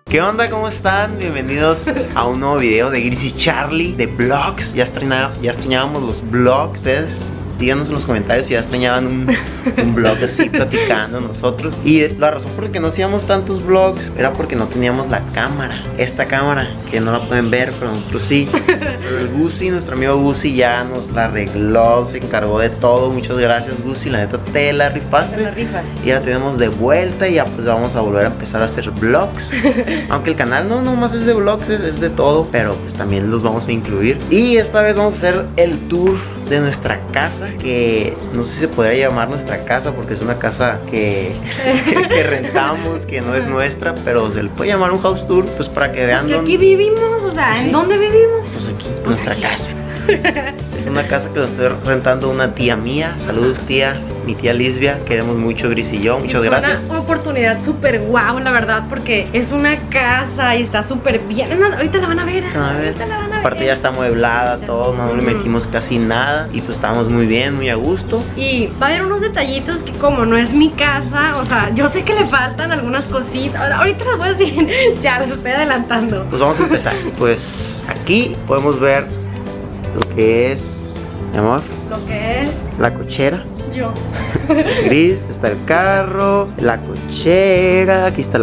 ¿Qué onda? ¿Cómo están? Bienvenidos a un nuevo video de Gris y Charlie de vlogs. Ya extrañábamos los vlogs. Ustedes díganos en los comentarios si ya extrañaban un vlog así platicando nosotros. Y la razón por la que no hacíamos tantos vlogs era porque no teníamos la cámara. Esta cámara, que no la pueden ver, pero nosotros sí. Pero el Gusi, nuestro amigo Gusi, ya nos la arregló, se encargó de todo. Muchas gracias, Gusi, la neta te la rifaste. Te la rifas. Y ya la tenemos de vuelta y ya pues vamos a volver a empezar a hacer vlogs. Aunque el canal no nomás es de vlogs, es de todo, pero pues también los vamos a incluir. Y esta vez vamos a hacer el tour de nuestra casa, que no sé si se podría llamar nuestra casa porque es una casa que rentamos, que no es nuestra, pero se le puede llamar un house tour, pues para que vean dónde aquí vivimos, o sea, ¿en dónde vivimos? Pues aquí, en nuestra casa. Es una casa que nos estoy rentando una tía mía. Saludos, tía, mi tía Lisbia. Queremos mucho, Gris y yo. Muchas gracias. Es una oportunidad súper guau, la verdad, porque es una casa y está súper bien. Ahorita la van a ver. Ahorita la van a ver. Aparte ya está amueblada, todo, no le metimos casi nada. Y pues estamos muy bien, muy a gusto. Y va a haber unos detallitos que como no es mi casa, o sea, yo sé que le faltan algunas cositas. Ahorita las voy a decir, ya las estoy adelantando. Pues vamos a empezar. Pues aquí podemos ver lo que es, mi amor, lo que es la cochera. Yo. Gris, está el carro, la cochera, aquí está la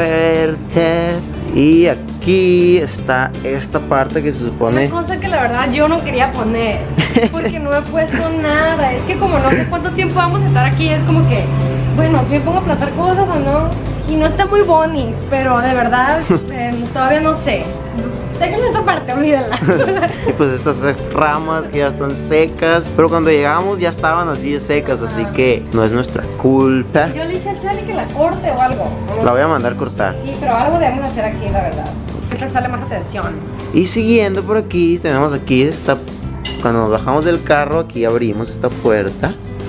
puerta y aquí está esta parte que se supone... Una cosa que la verdad yo no quería poner, porque no he puesto nada. Es que como no sé cuánto tiempo vamos a estar aquí, es como que, bueno, si me pongo a plantar cosas o no. Y no está muy bonis, pero de verdad todavía no sé. Déjenme esta parte, olvídenla. Y pues estas ramas que ya están secas, pero cuando llegamos ya estaban así de secas, así que no es nuestra culpa. Yo le dije a Charlie que la corte o algo. La voy a mandar cortar. Sí, pero algo debemos hacer aquí, la verdad. Hay que prestarle más atención. Y siguiendo por aquí, tenemos aquí esta... Cuando nos bajamos del carro, aquí abrimos esta puerta.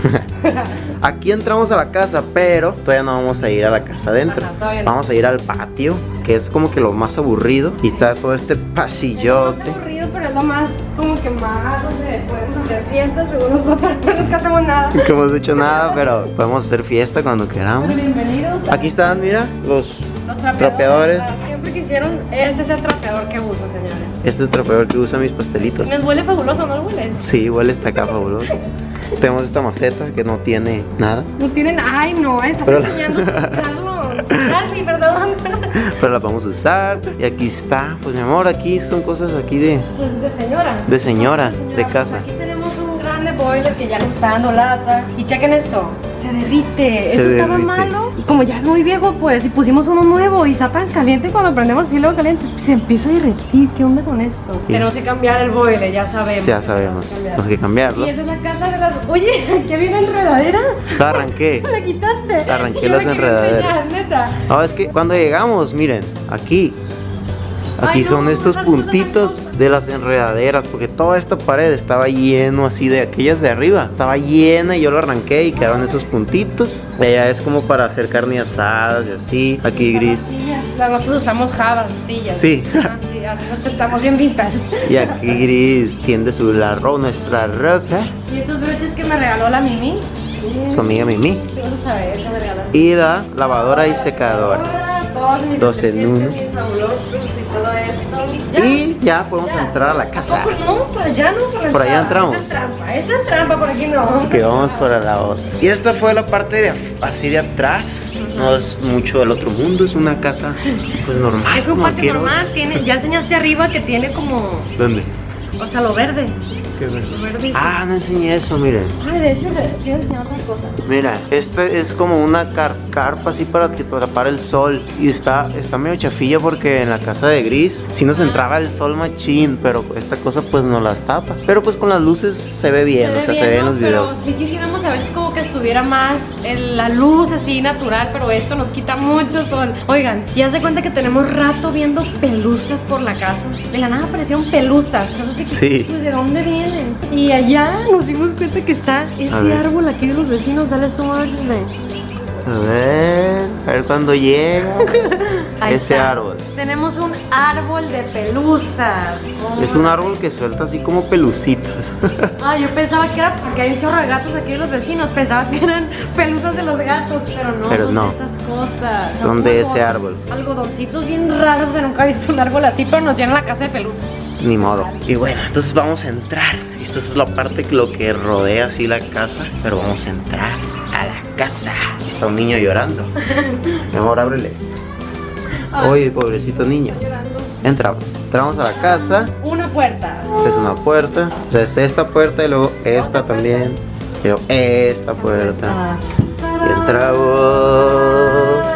Aquí entramos a la casa, pero todavía no vamos a ir a la casa adentro. Ajá, no. Vamos a ir al patio, que es como que lo más aburrido. Y está todo este pasillote. Es lo más aburrido, pero es lo más, como que más donde podemos hacer fiestas, según nosotros. Nunca hacemos nada. Nunca hemos hecho nada, pero podemos hacer fiesta cuando queramos. Bueno, bienvenidos. Aquí están, mira, los trapeadores. Siempre quisieron, este es el trapeador que uso, señores. Este es el trapeador que usa mis pastelitos. Nos huele fabuloso, ¿no lo hueles? Sí, huele esta acá fabuloso. Tenemos esta maceta que no tiene nada. No tienen, ay no, estás enseñando Carlos. Charlie, perdón. Pero la vamos a usar. Y aquí está, pues mi amor, aquí son cosas aquí de señora. De señora, de casa. Aquí tenemos un grande boiler que ya nos está dando lata. Y chequen esto, se derrite. Eso estaba malo. Y como ya es muy viejo, pues, y pusimos uno nuevo y está tan caliente, cuando prendemos así luego caliente, pues, se empieza a derretir. ¿Qué onda con esto? Sí. Tenemos que cambiar el boiler, ya sabemos. Ya sabemos, tenemos que cambiarlo. Y esa es la casa de las... Oye, aquí había una enredadera. La arranqué. La quitaste. Arranqué las enredaderas. Neta. No, es que cuando llegamos, miren, aquí son estos puntitos de las enredaderas, porque toda esta pared estaba lleno así de aquellas de arriba, estaba llena y yo lo arranqué y quedaron esos puntitos. Ella es como para hacer carne asadas y así. Aquí Gris. Nosotros usamos jabas, sillas. Sí. Sí, así nos sentamos bien vintage. Y aquí Gris tiende nuestra ropa. Y estos broches que me regaló la Mimi. Su amiga Mimi. Sí, vas a saber, me regaló. Y la lavadora y secadora. Dos en uno. Fabulosos y todo esto. ¿Ya? Y ya podemos entrar a la casa. No, por allá no, por allá entramos. Esta es trampa, por aquí no. Que vamos para la otra. Y esta fue la parte de así de atrás. No es mucho del otro mundo, es una casa pues normal. Es un patio normal, tiene, ya enseñaste arriba que tiene como... ¿Dónde? O sea, lo verde. ¿Qué verde? Lo verde. Ah, no enseñé eso, miren. Ay, de hecho, les quiero enseñar otra cosa. Mira, este es como una carpa así para tapar el sol. Y está medio chafilla porque en la casa de Gris sí nos entraba el sol machín, pero esta cosa pues no las tapa. Pero pues con las luces se ve bien, o sea, se ve en los videos. Pero sí quisiéramos a veces como que estuviera más la luz así natural, pero esto nos quita mucho sol. Oigan, ya se cuenta que tenemos rato viendo pelusas por la casa. De la nada aparecieron pelusas. Sí. ¿De dónde vienen? Y allá nos dimos cuenta que está ese árbol aquí de los vecinos. Dale zoom a ver. A ver cuándo llega Ahí ese está. árbol. Tenemos un árbol de pelusas. Es un árbol que suelta así como pelucitas. Ah, yo pensaba que era porque hay un chorro de gatos aquí de los vecinos. Pensaba que eran pelusas de los gatos, pero no. Pero son no. de esas cosas. Son de ese árbol. Algodoncitos bien raros. De nunca he visto un árbol así, pero nos llena la casa de pelusas. Ni modo. Y bueno, entonces vamos a entrar. Esta es la parte que lo que rodea así la casa. Pero vamos a entrar a la casa. Aquí está un niño llorando. Mi amor, ábreles. Oye, pobrecito niño. Entramos a la casa. Una puerta. Esta es una puerta. O sea, es esta puerta y luego esta también. Y luego esta puerta. Y entramos.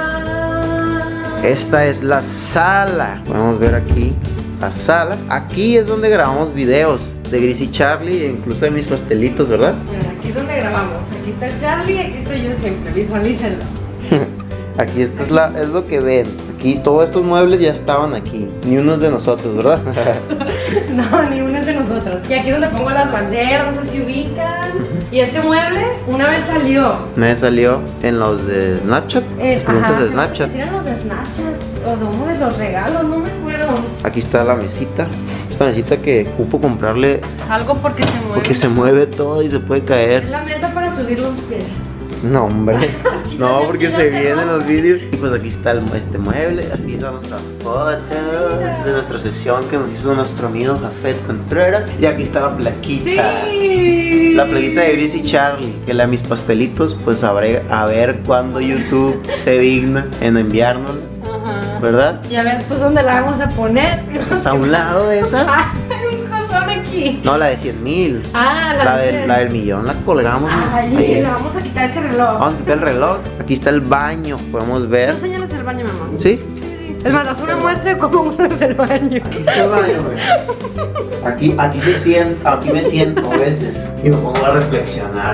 Esta es la sala. Podemos ver aquí la sala. Aquí es donde grabamos videos de Gris y Charlie, e incluso de mis pastelitos, ¿verdad? Mira, aquí es donde grabamos. Aquí está el Charlie y aquí estoy yo siempre. Visualícenlo. Aquí esta es lo que ven. Aquí todos estos muebles ya estaban aquí. Ni uno es de nosotros, ¿verdad? No, ni una es de nosotros. Y aquí es donde pongo las banderas, no sé si ubican. Y este mueble una vez salió. Me salió en los de Snapchat. Las preguntas de Snapchat. Eran los de Snapchat. O uno de los regalos, no me acuerdo. Aquí está la mesita. Esta mesita que ocupo comprarle Algo porque se mueve. porque se mueve todo y se puede Es caer. la mesa para subir los pies. No, hombre. No, porque se vienen los vídeos. Y pues aquí está este mueble. Aquí está nuestra foto de nuestra sesión que nos hizo nuestro amigo Jafet Contreras. Y aquí está la plaquita. Sí. La plaquita de Gris y Charlie. Que la de mis pastelitos, pues a ver cuándo YouTube se digna en enviárnosla. Ajá. ¿Verdad? Y a ver, pues, ¿dónde la vamos a poner? Pues a un lado de esa. Hay un cosón aquí. No, la de 100,000. Ah, La del millón la colgamos. Ay, ahí. le vamos a quitar ese reloj. Vamos a quitar el reloj. Aquí está el baño. Podemos ver. ¿Tú señalas el baño, mamá? ¿Sí? Es más, haz una muestra de cómo usas el baño. Aquí está el baño, güey. Aquí me siento a veces y me pongo a reflexionar.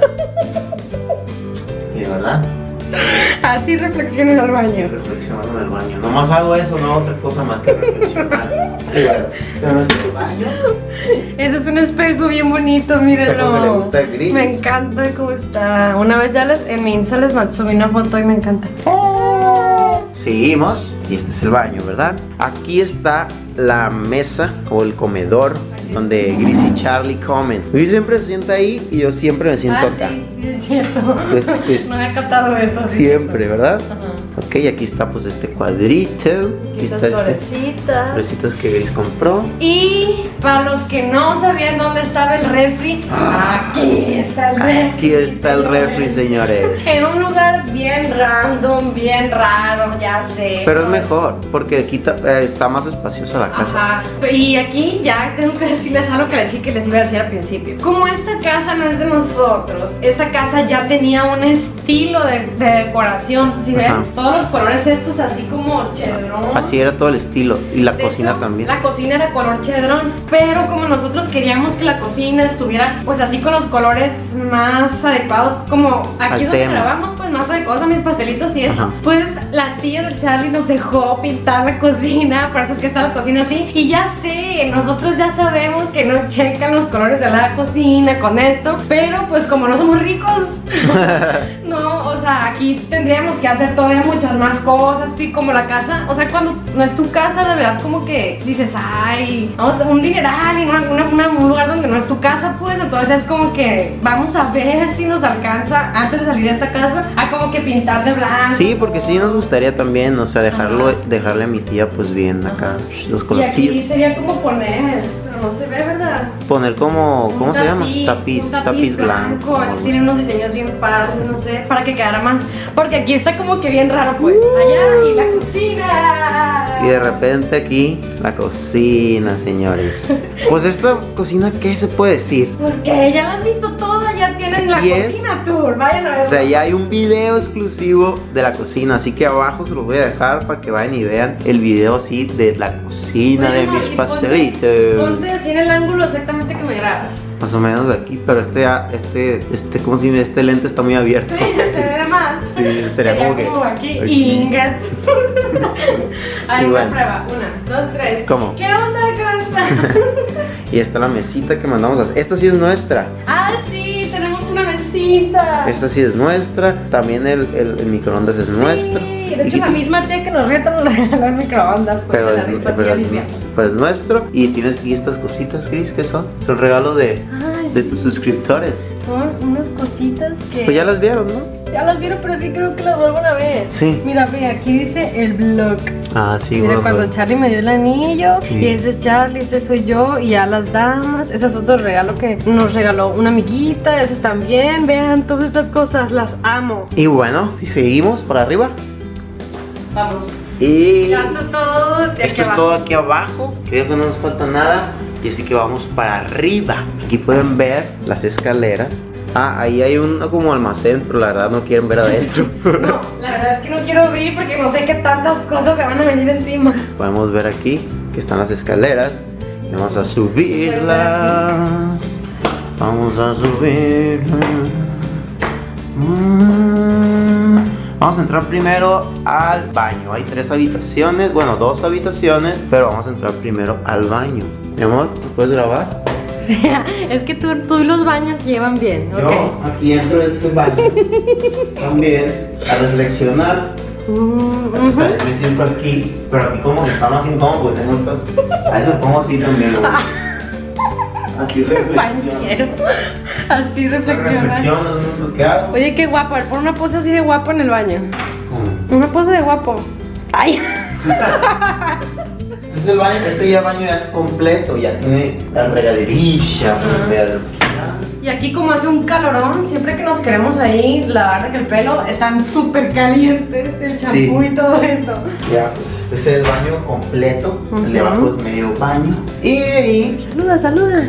¿Y verdad? Así reflexiona en el baño. Reflexionando en el baño. Nomás hago eso, no otra cosa más que reflexionar. Y bueno, pero es el baño. Ese es un espejo bien bonito, mírenlo. Espejo que le gusta el gris. Me encanta cómo está. Una vez ya en mi Insta les subí una foto y me encanta. Seguimos. Y este es el baño, ¿verdad? Aquí está la mesa o el comedor donde Gris y Charlie comen. Gris siempre se sienta ahí y yo siempre me siento acá. Sí, es cierto. Pues, No había captado eso. sí. siempre, ¿verdad? Ajá. Ok, aquí está pues este cuadrito. Aquí Estas está florecitas. florecitas que Gris compró. Y para los que no sabían dónde estaba el refri, aquí está el refri. Aquí está el refri, señores. En un lugar bien random, bien raro, ya sé. Pero es mejor, porque aquí está más espaciosa la casa. Ajá. Y aquí ya tengo que decirles algo que les dije que les iba a decir al principio. Como esta casa no es de nosotros, esta casa ya tenía un estilo de decoración. ¿Sí ven? Ajá. Todos los colores estos así como chedrón. Así era todo el estilo. Y la De cocina hecho, también. La cocina era color chedrón, pero como nosotros queríamos que la cocina estuviera pues así con los colores más adecuados, como aquí Al es donde tema. grabamos pues más adecuados a mis pastelitos y eso, Ajá. pues la tía del Charlie nos dejó pintar la cocina, por eso es que está la cocina así. Y ya sé, nosotros ya sabemos que no checan los colores de la cocina con esto, pero pues como no somos ricos, no, o sea, aquí tendríamos que hacer todavía muchas más cosas, como la casa, o sea, cuando no es tu casa, de verdad como que dices, ay, vamos a un dineral y un lugar donde no es tu casa, pues entonces es como que vamos a ver si nos alcanza antes de salir de esta casa a como que pintar de blanco. Sí, porque sí nos gustaría también, o sea, dejarle a mi tía pues bien acá los Y aquí colorcillos. sería como poner, pero no se ve, ¿verdad? Poner como, ¿cómo Un se llama? un Tapiz blanco. A veces tiene unos diseños bien padres, no sé, para que quedara más. Porque aquí está como que bien raro, pues. Allá y la cocina. Y de repente aquí la cocina, señores. Pues esta cocina, ¿qué se puede decir? Pues que ya la han visto toda, ya tienen la Y es- cocina tour. Vayan a ver. O sea, ya hay un video exclusivo de la cocina, así que abajo se los voy a dejar para que vayan y vean el video así de la cocina de mis pastelitos. Ponte así en el ángulo exactamente que me grabas. Más o menos aquí, pero ¿cómo se dice? Este lente está muy abierto. Sí, se ve más. Sí, sería como que aquí. aquí. Ingat. Ahí Y una bueno. prueba. 1, 2, 3. ¿Cómo? ¿Qué onda? ¿Cómo está? Y está la mesita que mandamos a hacer. Esta sí es nuestra. Ah, sí, tenemos una mesita. pizza. Esta sí es nuestra. También el microondas es nuestro. Sí, de hecho la misma tía que nos reta nos regaló el microondas. Pues, Pero de la es, rifa, pero, tía es, Livia. pero es nuestro. Y tienes aquí estas cositas, Cris, ¿qué son? Son regalo de tus suscriptores. Son unas cositas que... Pues ya las vieron, ¿no? Ya las vieron, pero es que creo que las vuelvan a ver. Sí. Mira, ve, aquí dice el vlog. Ah, sí, Mira, bueno, cuando Charlie me dio el anillo, Sí. y ese es Charlie, este soy yo, y ya las damas. Ese es otro regalo que nos regaló una amiguita, esos también. Vean, todas estas cosas, las amo. Y bueno, si seguimos para arriba. Vamos. Y Ya, esto es todo de aquí esto es abajo. todo aquí abajo. Creo que no nos falta nada. Y así que vamos para arriba. Aquí pueden ver las escaleras. Ah, ahí hay un como almacén, pero la verdad no quieren ver adentro. No, la verdad es que no quiero abrir porque no sé qué tantas cosas se van a venir encima. Podemos ver aquí que están las escaleras. Y vamos a subirlas. Vamos a subirlas. Vamos a entrar primero al baño. Hay 3 habitaciones, bueno, 2 habitaciones, pero vamos a entrar primero al baño. Mi amor, ¿tú puedes grabar? O sea, es que tú y los baños se llevan bien, ¿ok? Yo aquí entro a este baño también a reflexionar. Ujú. Me siento aquí, pero aquí como que está más incómodo porque tengo esto. A eso me pongo así también. ¿No? Así Panchero. reflexiono. Así reflexiona. Reflexiono, es lo que hago. Oye, qué guapo. A ver, pon una pose así de guapo en el baño. Una pose de guapo. Ay. Este es el baño, este ya baño ya es completo, ya tiene la regaderilla, Y aquí como hace un calorón, siempre que nos queremos ahí lavar el pelo, están súper calientes el champú Sí. y todo eso. ya, pues este es el baño completo, el de abajo es medio baño. Y ahí, Saluda, saluda.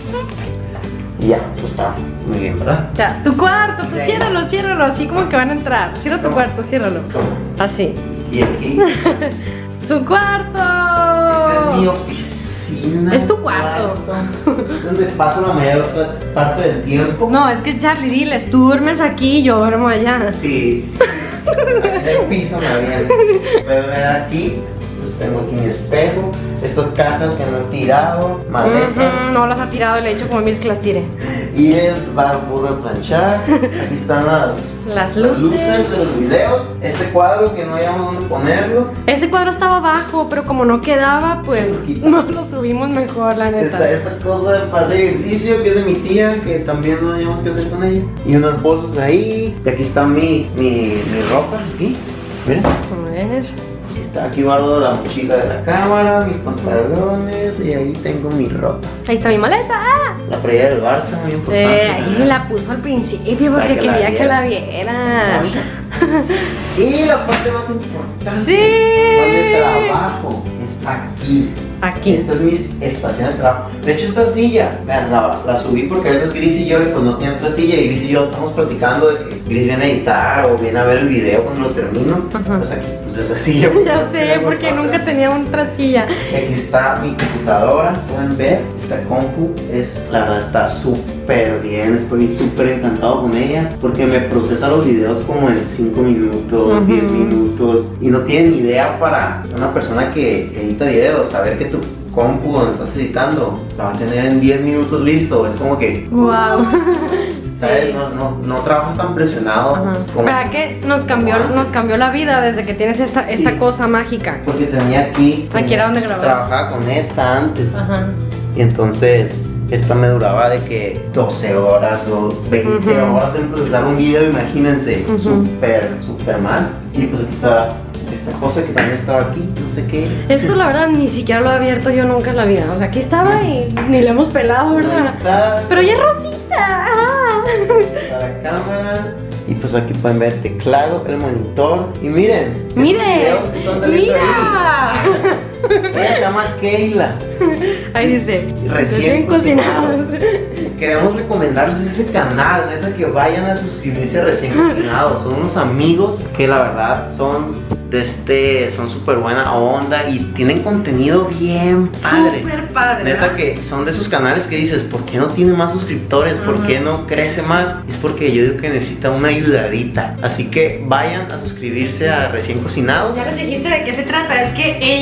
y ya, pues está muy bien, ¿verdad? Ya, tu cuarto, tú Ya. ciérralo, ciérralo, así como que van a entrar. Cierra tu ¿Cómo? cuarto, ciérralo. ¿Cómo? Así. Y aquí, ¡Su cuarto! esta es mi oficina. Es tu cuarto. Donde paso la mayor parte del tiempo. No, es que Charlie, diles, tú duermes aquí y yo duermo allá. Sí, en el piso me habían. Pueden ver aquí, pues tengo aquí mi espejo, estas cajas que no he tirado, maleta. Ujú, no las ha tirado, le he dicho como mil que las tire. Y el barbudo de planchar. Aquí están Las luces luces. de los videos. Este cuadro que no habíamos dónde ponerlo. Ese cuadro estaba abajo, pero como no quedaba, pues Lo quitamos. no lo subimos mejor, la neta. Esta cosa para hacer ejercicio que es de mi tía, que también no teníamos que hacer con ella. Y unas bolsas ahí. Y aquí está mi ropa. Aquí, miren. A ver. Aquí guardo la mochila de la cámara, mis pantalones y ahí tengo mi ropa. Ahí está mi maleta. ¡Ah! La playera del Barça, muy importante. Ahí me la puso al principio porque Para que la quería que la viera. viera. Y la parte más importante Sí. de trabajo es aquí. Aquí. Esta es mi estación de trabajo. De hecho, esta silla, vean, la subí porque a veces Gris y yo, y pues no tienen otra silla, y Gris y yo estamos platicando de que Gris viene a editar o viene a ver el video cuando lo termino. Ajá. Pues aquí puse esa silla. Ya sé, porque nunca tenía otra silla. Y aquí está mi computadora, pueden ver, esta compu la verdad está súper bien, estoy súper encantado con ella porque me procesa los videos como en 5 minutos, 10 minutos y no tienen idea para una persona que edita videos, saber que tu compu donde estás editando la va a tener en 10 minutos listo, es como que, Wow. ¿sabes? Sí. No trabajas tan presionado. Ajá. como- ¿Verdad que nos cambió la vida desde que tienes esta Sí. cosa mágica? Porque tenía aquí, Aquí era donde grababa. trabajaba con esta antes. Ajá. Y entonces esta me duraba de que 12 horas o 20 Ujú. horas en procesar un video, imagínense, Ujú. súper mal. Y pues aquí está esta cosa que también estaba aquí, no sé qué es. Esto la verdad ni siquiera lo he abierto yo nunca en la vida. O sea, aquí estaba y ni le hemos pelado, Ahí ¿verdad? está, Pero ya es rosita. ¡Ah! está la cámara. Y pues aquí pueden ver el teclado, el monitor. Y miren, estos ¡Miren! videos que están saliendo ¡Mira! ahí. Ella se llama Keila. Ahí dice, Recién cocinados. Queremos recomendarles ese canal, neta, que vayan a suscribirse a Recién Cocinados. Son unos amigos que la verdad son son súper buena onda y tienen contenido bien padre. Súper padre. Neta ¿verdad? que son de esos canales que dices, ¿por qué no tiene más suscriptores? ¿Por Ajá. qué no crece más? Es porque yo digo que necesita una ayudadita. Así que vayan a suscribirse a Recién Cocinados. Ya les dijiste de qué se trata. Es que ellos, haz de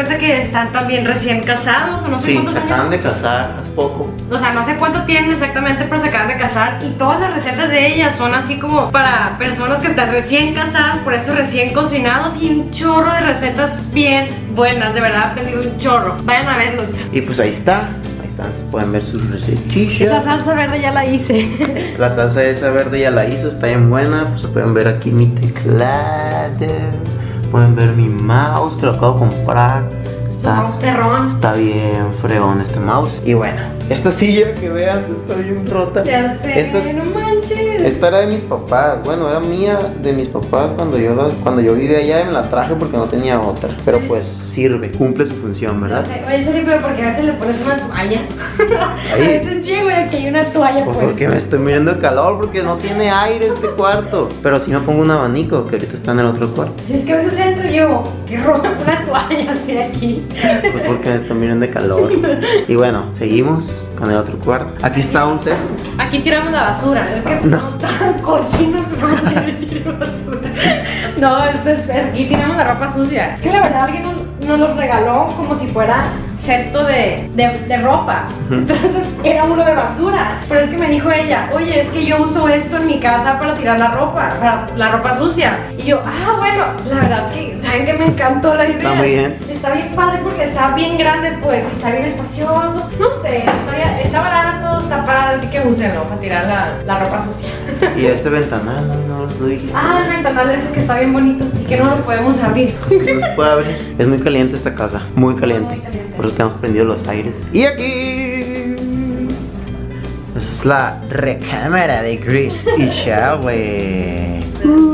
cuenta que están también recién casados o no sé Sí, cuántos se años. acaban de casar hace poco. O sea, no sé cuánto tienen exactamente, pero se acaban de casar. Y todas las recetas de ellas son así como para personas que están recién casadas, por eso recién cocinados. Y un chorro de recetas bien buenas, de verdad, he aprendido un chorro. Vayan a verlos. Y pues ahí está, pueden ver sus Esa recetillas. salsa verde ya la hice. La salsa esa verde ya la hizo, está bien buena. Pues pueden ver aquí mi teclado, pueden ver mi mouse que lo acabo de comprar. Somos perrón. Está bien freón este mouse. Y bueno, esta silla que vean está bien rota. Ya sé, no manches. Esta era de mis papás. Bueno, era mía de mis papás cuando yo vivía allá. Me la traje porque no tenía otra. Pero pues sirve, cumple su función, ¿verdad? No sé, oye, sí, pero porque a veces le pones una toalla. Ahí. A veces sí, güey, que hay una toalla, Pues pues. porque me estoy muriendo de calor, porque no tiene aire este cuarto. Pero si me pongo un abanico, que ahorita está en el otro cuarto. Si es que a veces entro yo, que roba una toalla así aquí. Pues porque me estoy muriendo de calor. Y bueno, seguimos con el otro cuarto. Aquí está un cesto. Aquí tiramos la basura. Es que no están cochinos, pero no tiramos basura. No, aquí tiramos la ropa sucia. Es que la verdad alguien nos los regaló como si fuera cesto de ropa. Entonces era uno de basura. Pero es que me dijo ella, oye, es que yo uso esto en mi casa para tirar la ropa, para la ropa sucia. Y yo, bueno, la verdad que, ¿saben que me encantó la idea? Está muy bien. Está bien padre porque está bien grande, pues, está bien espacioso. No sé, está barato, está padre, así que úsenlo para tirar la ropa sucia. Y este ventanal, no dijiste. El ventanal ese que está bien bonito y que no lo podemos abrir. No se puede abrir. Es muy caliente esta casa, muy caliente. Muy caliente. Por eso tenemos prendidos los aires. Y aquí es la recámara de Chris y Shaway.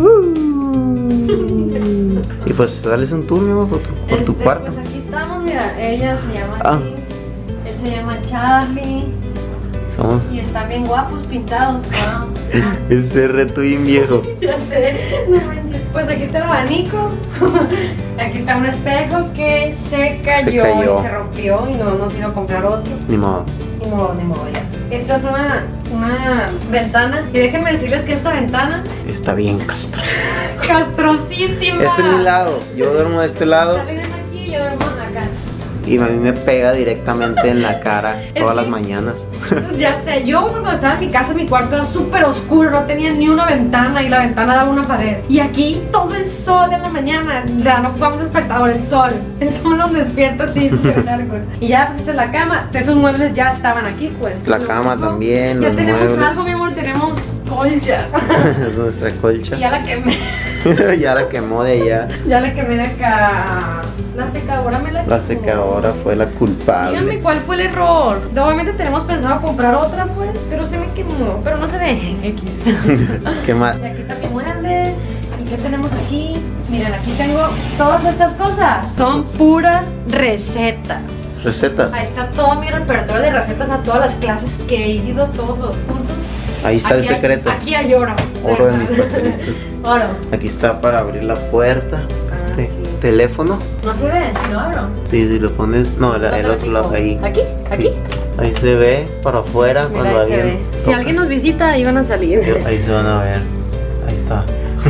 Y pues dales un tour, mi amor, por tu cuarto. Pues aquí estamos, mira, ella se llama Chris, él se llama Charlie. Somos Y están bien guapos pintados, wow. ese reto bien viejo. Ya sé, no manches. Pues aquí está el abanico. Aquí está un espejo que se cayó y se rompió y no hemos ido a comprar otro. Ni modo. Ni modo ya. Esta es una ventana. Y déjenme decirles que esta ventana Está bien castroso. castrosísima. Este es mi lado. Yo duermo de este lado. Charlie duerme aquí y yo duermo acá. Y a mí me pega directamente en la cara todas las mañanas. Ya sé, yo cuando estaba en mi casa, mi cuarto era súper oscuro, no tenía ni una ventana y la ventana daba una pared. Y aquí todo el sol en la mañana, ya no jugamos despertador, el sol nos despierta así súper largo. Y ya pues esta es la cama, esos muebles ya estaban aquí pues. La cama también, Ya los tenemos muebles. algo, mi amor, tenemos colchas. Es nuestra colcha. Y ya la quemé, Ya la quemó de allá. ya la quemé de acá. La secadora me la La secadora fue la culpable. Díganme cuál fue el error. Obviamente tenemos pensado comprar otra pues, pero se me quemó, pero no se ve. X. ¿Qué más? Y aquí está mi mueble. ¿Y qué tenemos aquí? Miren, aquí tengo todas estas cosas. Son puras recetas. Recetas. Ahí está todo mi repertorio de recetas a todas las clases que he ido, todos los cursos. Ahí está el Aquí hay- secreto. Aquí hay oro. Oro de mis pastelitos. Oro. Aquí está para abrir la puerta. Este sí. teléfono. No se ve, si lo abro. Sí, si lo pones. No, el otro lado ahí. ¿Aquí? ¿Aquí? Sí. Ahí se ve para afuera Mira, cuando ahí se alguien. ve. Si alguien nos visita, ahí van a salir. Ahí se van a ver. Ahí está.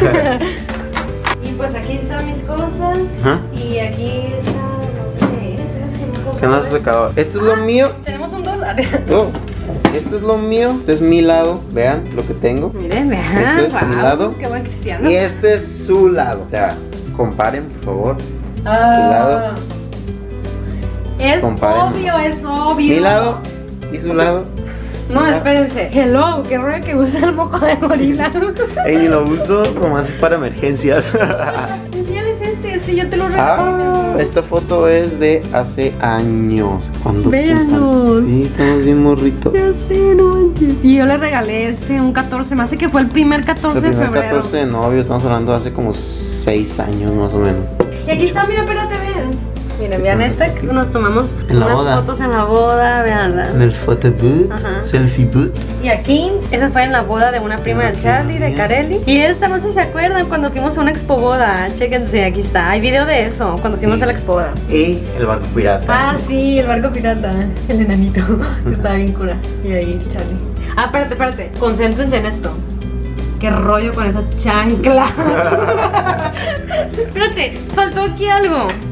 Y pues aquí están mis cosas. Ajá. Y aquí está, no sé qué es. ¿Qué no has sacado? Esto es lo mío. Tenemos $1. Oh, esto es lo mío. Este es mi lado. Vean lo que tengo. Miren, vean. Este es mi lado. Qué buen cristiano. Y este es su lado. O sea, comparen, por favor. Ah. Su lado. Es Comparen. obvio, es obvio. Mi lado y su lado. No, espérense. Hello, qué rollo que usa el moco de gorila. Ey, ni lo uso, nomás es para emergencias. Enséñales este yo te lo regalo. Esta foto es de hace años. Cuando Véanos. Sí, estamos bien morritos. Ya sé, no manches. Y yo le regalé un 14, me hace que fue el primer 14 El de primer febrero. 14 de novio, estamos hablando de hace como 6 años más o menos. Y aquí está, mira, espérate, ven. Miren, vean esta, que nos tomamos En la unas boda. fotos en la boda, veanlas. En el photo boot, Ajá. selfie boot. Y aquí, esa fue en la boda de una prima Una del Charlie, de prima. Carelli. Y esta, no sé si se acuerdan, cuando fuimos a una expo boda. Chéquense, aquí está. Hay video de eso, cuando fuimos a la expo boda. Y el barco pirata. Ah, sí, el barco pirata. El enanito. Estaba bien cura. Y ahí el Charlie. Ah, espérate. Concéntrense en esto. Qué rollo con esa chancla. Espérate, faltó aquí algo.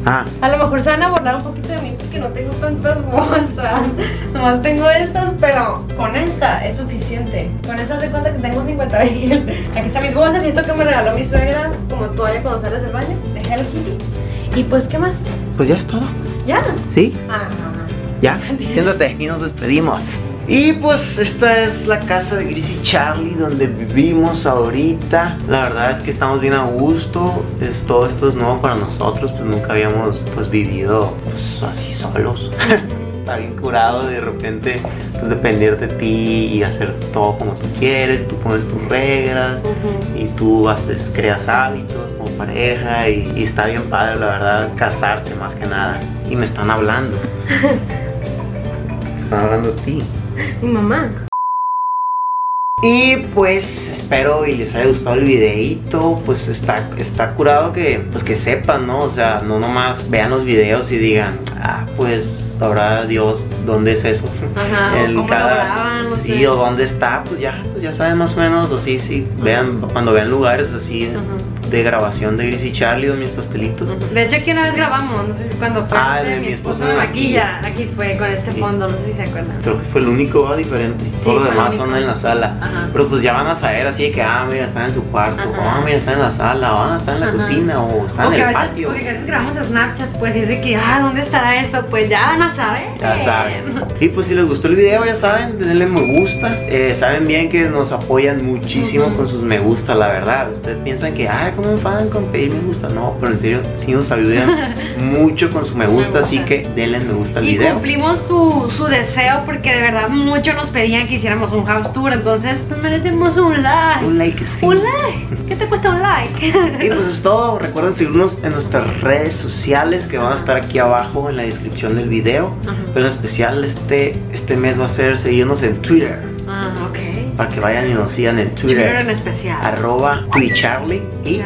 A lo mejor se van a burlar un poquito de mí porque no tengo tantas bolsas. Nomás tengo estas, pero con esta es suficiente. Con esta se cuenta que tengo 50,000. Aquí están mis bolsas y esto que me regaló mi suegra como toalla cuando sales del baño de Hello Kitty. Y pues, ¿qué más? Pues ya es todo. ¿Ya? ¿Sí? Ah, Ya, siéntate y nos despedimos. Y pues esta es la casa de Gris y Charlie donde vivimos ahorita. La verdad es que estamos bien a gusto. Todo esto es nuevo para nosotros, pues nunca habíamos pues vivido pues así solos. Está bien curado de repente pues depender de ti y hacer todo como tú quieres. Tú pones tus reglas y tú creas hábitos como pareja y está bien padre, la verdad, casarse más que nada. Y me están hablando. Están hablando de ti. mi mamá. Y pues espero y les haya gustado el videito. Pues está curado que pues que sepan, ¿no? O sea, no nomás vean los videos y digan, ah, pues sabrá Dios dónde es eso. Ajá, o cómo lo graban, no sí, sé. o dónde está, pues ya saben más o menos. O sí, vean, cuando vean lugares así de grabación de Gris y Charlie o mis pastelitos. De hecho aquí una vez grabamos, no sé si cuando fue de mi esposo me maquilla. Aquí fue con este fondo, no sé si se acuerdan. Creo que fue el único diferente. Todo lo demás son en la sala. Ajá. Pero pues ya van a saber así de que, mira, están en su cuarto. Mira, están en la sala. Están en la cocina. O están en el patio. Porque a veces grabamos Snapchat, pues y es de que, ¿dónde estará eso? Pues ya van a saber. Ya saben. Y pues si les gustó el video, ya saben, denle me gusta. Saben bien que nos apoyan muchísimo con sus me gusta, la verdad. Ustedes piensan que, ¿cómo me pagan con pedir me gusta? No, pero en serio, sí nos ayudan mucho con su me gusta, así que denle me gusta al video. Y cumplimos su deseo porque de verdad muchos nos pedían que hiciéramos un house tour, entonces nos merecemos un like. Un like, sí. Un like. ¿Qué te cuesta un like? Y pues es todo. Recuerden seguirnos en nuestras redes sociales que van a estar aquí abajo en la descripción del video. Pero en especial este mes va a ser seguirnos en Twitter. Ok. Para que vayan y nos sigan en Twitter. Twitter en especial. @Charlie y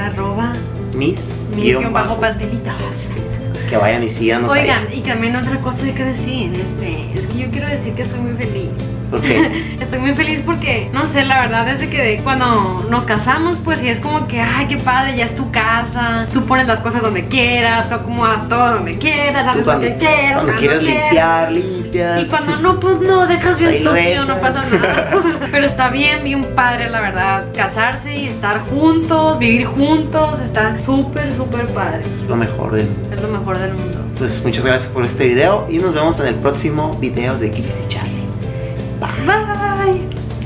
@mis_pastelitos. Que vayan y síganos. Oigan, ahí. Y también otra cosa hay que decir, es que yo quiero decir que estoy muy feliz. ¿Por qué? Estoy muy feliz porque, no sé, la verdad desde que cuando nos casamos, pues sí es como que, ay, qué padre, ya es tu casa. Tú pones las cosas donde quieras, tú acomodas todo donde quieras, haces lo que quieras. Cuando quieras limpias. Y cuando no, pues no, dejas bien sucio, no pasa nada. Pero está bien padre, la verdad, casarse y estar juntos, vivir juntos, está súper padre. Es lo mejor del mundo. Es lo mejor del mundo. Pues muchas gracias por este video y nos vemos en el próximo video de Gris y Charlie. Bye.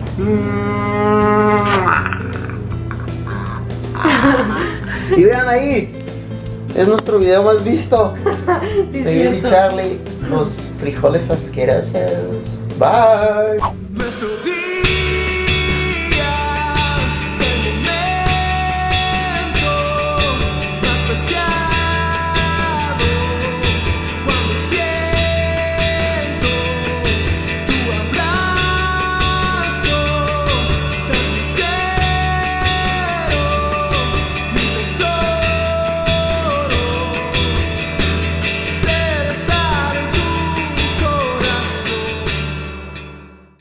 Y vean ahí, es nuestro video más visto. Sí, de Gris y Charlie, los frijoles asquerosos. Bye.